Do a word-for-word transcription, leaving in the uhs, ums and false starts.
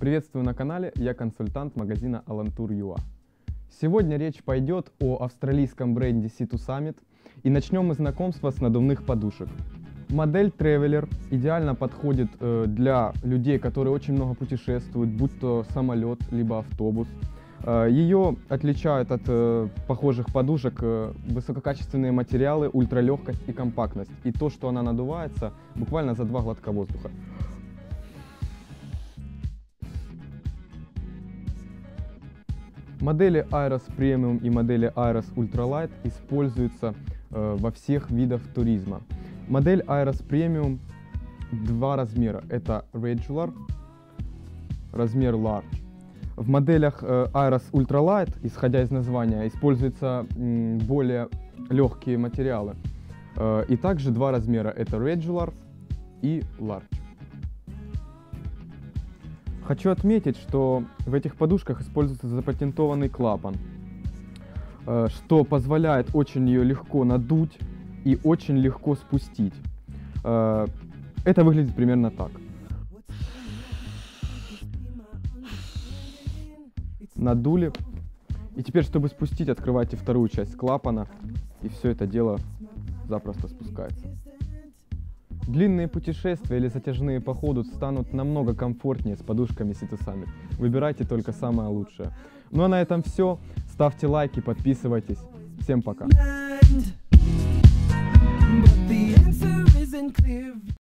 Приветствую на канале, я консультант магазина Alantur точка ю а. Сегодня речь пойдет о австралийском бренде си ту Summit, и начнем мы знакомство с надувных подушек. Модель Traveler идеально подходит э, для людей, которые очень много путешествуют, будь то самолет, либо автобус. Э, ее отличают от э, похожих подушек э, высококачественные материалы, ультралегкость и компактность. И то, что она надувается буквально за два глотка воздуха. Модели Aeros Premium и модели Aeros Ultralight используются э, во всех видах туризма. Модель Aeros Premium два размера. Это Regular, размер Large. В моделях э, Aeros Ultralight, исходя из названия, используются м, более легкие материалы. Э, и также два размера. Это Regular и Large. Хочу отметить, что в этих подушках используется запатентованный клапан, что позволяет очень ее легко надуть и очень легко спустить. Это выглядит примерно так. Надули. И теперь, чтобы спустить, открывайте вторую часть клапана, и все это дело запросто спускается. Длинные путешествия или затяжные походы станут намного комфортнее с подушками си ту Summit. Выбирайте только самое лучшее. Ну а на этом все. Ставьте лайки, подписывайтесь. Всем пока.